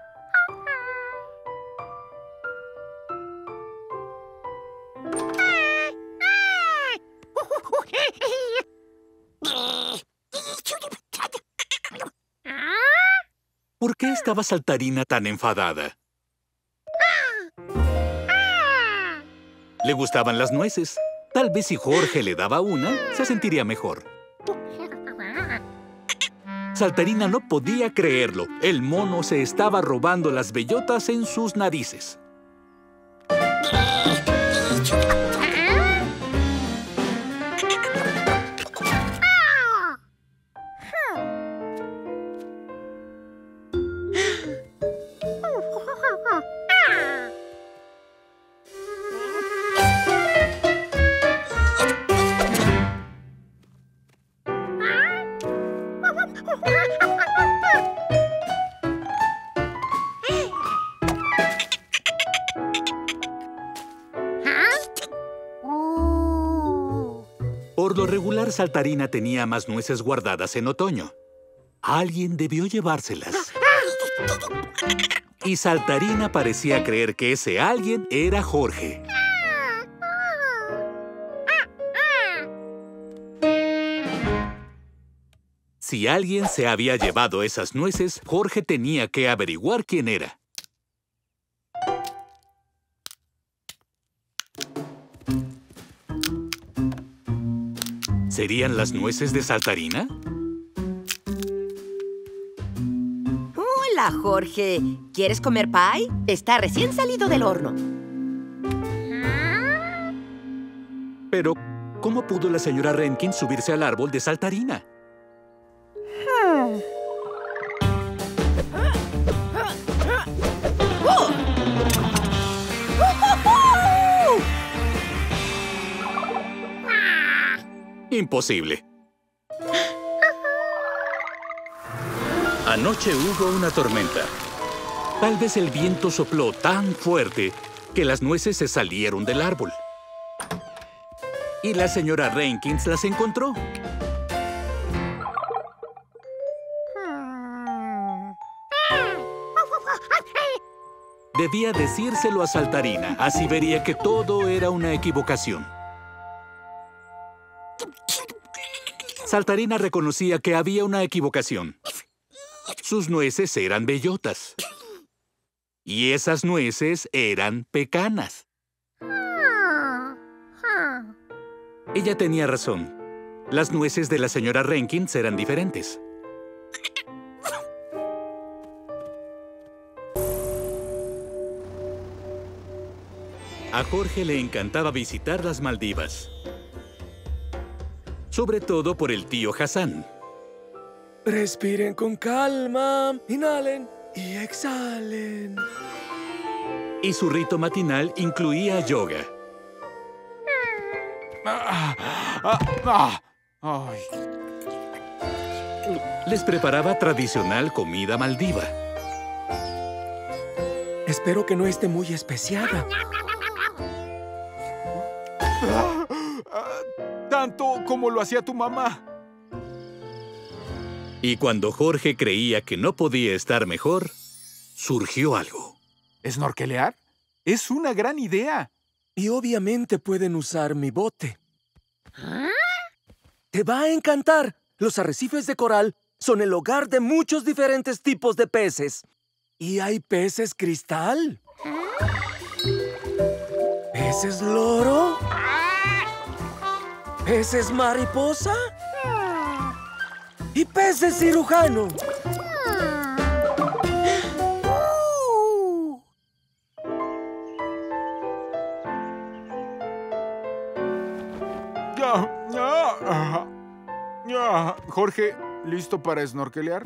¿Por qué estaba Saltarina tan enfadada? Le gustaban las nueces. Tal vez si Jorge le daba una, se sentiría mejor. Saltarina no podía creerlo. El mono se estaba robando las bellotas en sus narices. Por lo regular, Saltarina tenía más nueces guardadas en otoño. Alguien debió llevárselas. Y Saltarina parecía creer que ese alguien era Jorge. Si alguien se había llevado esas nueces, Jorge tenía que averiguar quién era. ¿Serían las nueces de Saltarina? Hola, Jorge. ¿Quieres comer pie? Está recién salido del horno. Pero, ¿cómo pudo la señora Rankin subirse al árbol de Saltarina? Imposible. Anoche hubo una tormenta. Tal vez el viento sopló tan fuerte que las nueces se salieron del árbol. Y la señora Rankins las encontró. Debía decírselo a Saltarina, así vería que todo era una equivocación. Saltarina reconocía que había una equivocación. Sus nueces eran bellotas. Y esas nueces eran pecanas. Ella tenía razón. Las nueces de la señora Rankins eran diferentes. A Jorge le encantaba visitar las Maldivas. Sobre todo por el tío Hassan. Respiren con calma, inhalen y exhalen. Y su rito matinal incluía yoga. Les preparaba tradicional comida maldiva. Espero que no esté muy especiada. Tanto como lo hacía tu mamá. Y cuando Jorge creía que no podía estar mejor, surgió algo. ¿Snorkelear? Es una gran idea. Y obviamente pueden usar mi bote. ¡Te va a encantar! Los arrecifes de coral son el hogar de muchos diferentes tipos de peces. Y hay peces cristal. ¿Peces loro? ¿Peces mariposa? ¿Y peces cirujano? Jorge, ¿listo para snorkelear?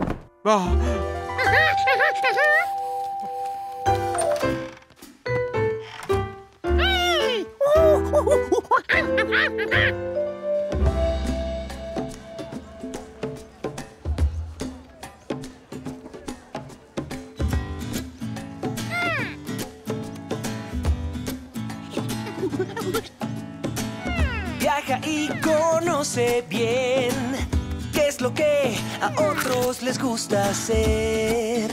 Viaja y conoce bien qué es lo que a otros les gusta hacer.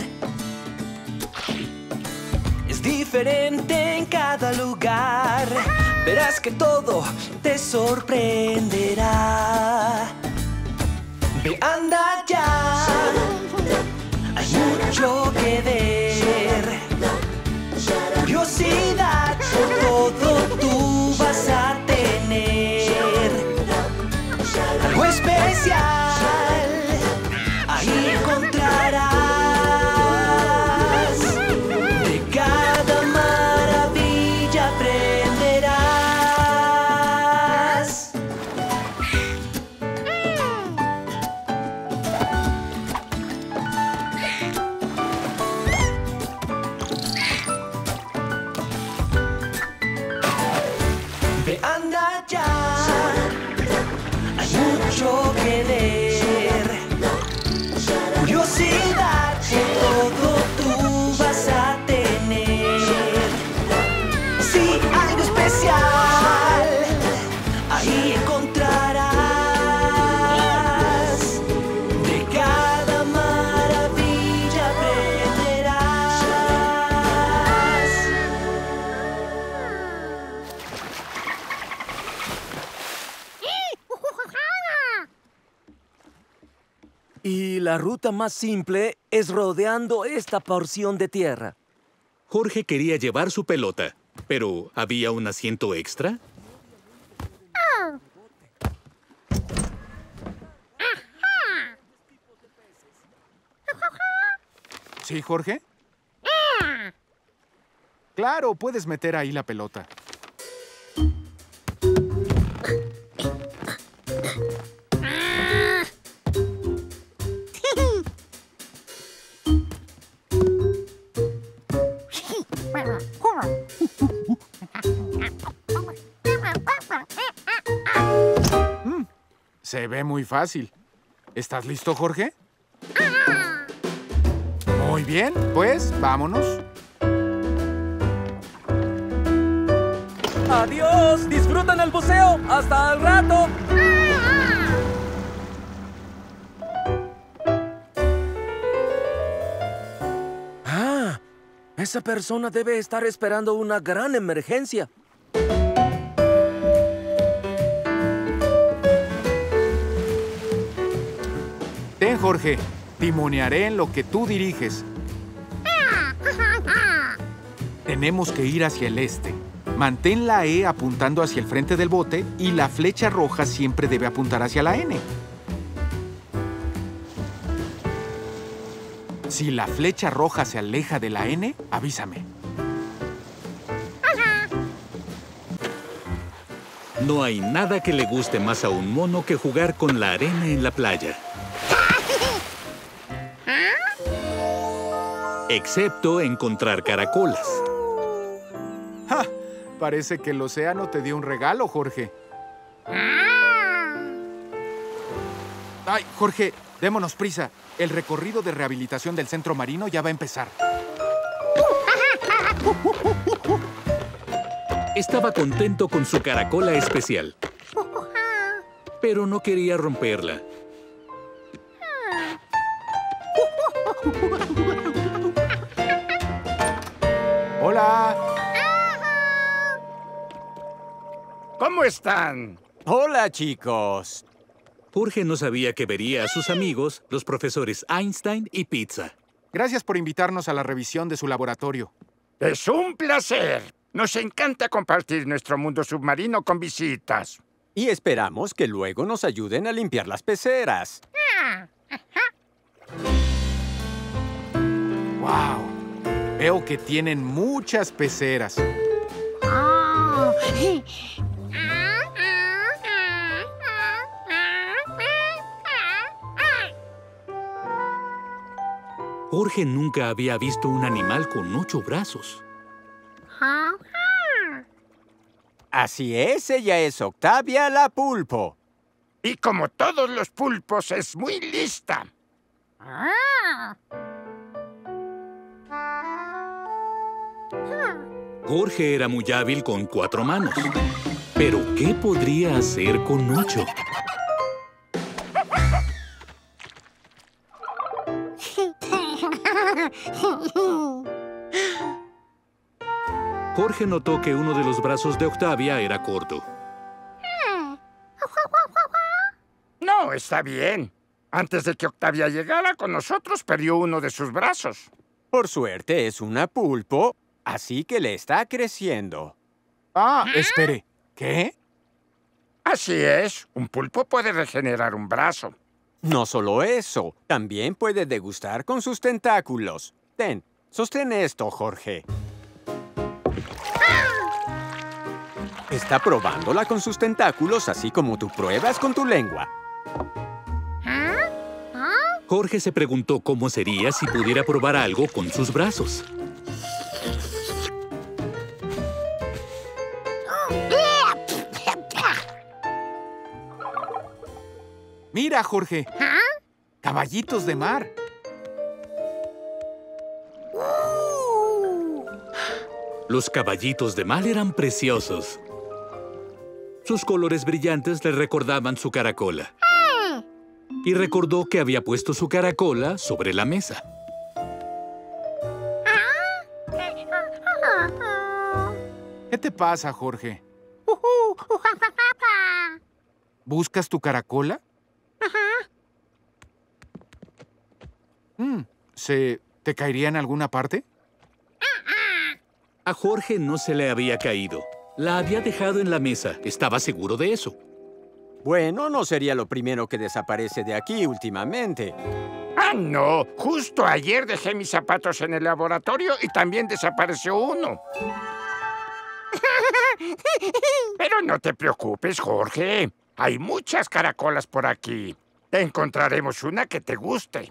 Es diferente en cada lugar. Verás que todo te sorprenderá. Ve, anda ya. Hay mucho que ver. Curiosidad por todo tú vas a tener. Algo especial ahí encontrarás. De cada maravilla aprenderás. Ve, anda ya. Hay mucho que ver. Curiosidad que todo tú vas a tener. Sí, algo especial ahí encontrarás. De cada maravilla aprenderás. Y la ruta más simple es rodeando esta porción de tierra. Jorge quería llevar su pelota, pero ¿había un asiento extra? ¿Sí, Jorge? Claro, puedes meter ahí la pelota. Se ve muy fácil. ¿Estás listo, Jorge? Muy bien, pues vámonos. ¡Adiós! ¡Disfrutan el buceo! ¡Hasta el rato! Ah, esa persona debe estar esperando una gran emergencia. Ten, Jorge. Timonearé en lo que tú diriges. Tenemos que ir hacia el este. Mantén la E apuntando hacia el frente del bote y la flecha roja siempre debe apuntar hacia la N. Si la flecha roja se aleja de la N, avísame. No hay nada que le guste más a un mono que jugar con la arena en la playa. Excepto encontrar caracolas. ¡Ja! Parece que el océano te dio un regalo, Jorge. ¡Ay, Jorge! Démonos prisa. El recorrido de rehabilitación del centro marino ya va a empezar. Estaba contento con su caracola especial, pero no quería romperla. ¡Hola! ¿Cómo están? Hola, chicos. Jorge no sabía que vería a sus amigos, los profesores Einstein y Pizza. Gracias por invitarnos a la revisión de su laboratorio. Es un placer. Nos encanta compartir nuestro mundo submarino con visitas. Y esperamos que luego nos ayuden a limpiar las peceras. ¡Wow! Veo que tienen muchas peceras. Jorge nunca había visto un animal con 8 brazos. Así es, ella es Octavia la pulpo. Y como todos los pulpos, es muy lista. Jorge era muy hábil con 4 manos. Pero, ¿qué podría hacer con 8? Jorge notó que uno de los brazos de Octavia era corto. No, está bien. Antes de que Octavia llegara con nosotros, perdió uno de sus brazos. Por suerte es una pulpo, así que le está creciendo. Ah, espere. ¿Qué? Así es. Un pulpo puede regenerar un brazo. No solo eso, también puede degustar con sus tentáculos. Ten, sostén esto, Jorge. Está probándola con sus tentáculos, así como tú pruebas con tu lengua. Jorge se preguntó cómo sería si pudiera probar algo con sus brazos. Mira, Jorge. Caballitos de mar. Los caballitos de mar eran preciosos. Sus colores brillantes le recordaban su caracola. Y recordó que había puesto su caracola sobre la mesa. ¿Qué te pasa, Jorge? ¿Buscas tu caracola? ¿Se te caería en alguna parte? A Jorge no se le había caído. La había dejado en la mesa. Estaba seguro de eso. Bueno, no sería lo primero que desaparece de aquí últimamente. ¡Ah, no! Justo ayer dejé mis zapatos en el laboratorio y también desapareció uno. Pero no te preocupes, Jorge. Hay muchas caracolas por aquí. Te encontraremos una que te guste.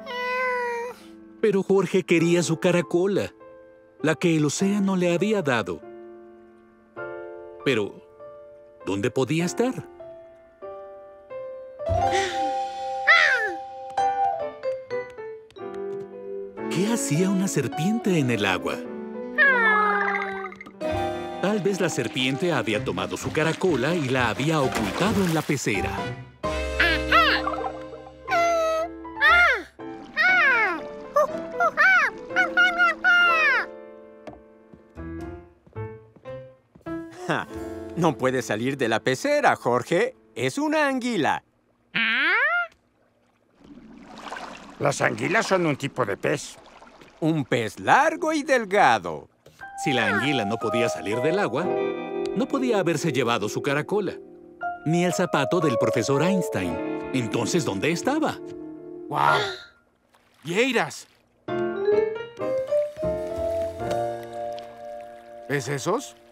Pero Jorge quería su caracola, la que el océano le había dado. Pero, ¿dónde podía estar? ¿Qué hacía una serpiente en el agua? Tal vez la serpiente había tomado su caracola y la había ocultado en la pecera. No puede salir de la pecera, Jorge. Es una anguila. Las anguilas son un tipo de pez. Un pez largo y delgado. Si la anguila no podía salir del agua, no podía haberse llevado su caracola. Ni el zapato del profesor Einstein. Entonces, ¿dónde estaba? ¡Guau! ¡Vieiras! ¿Ves esos?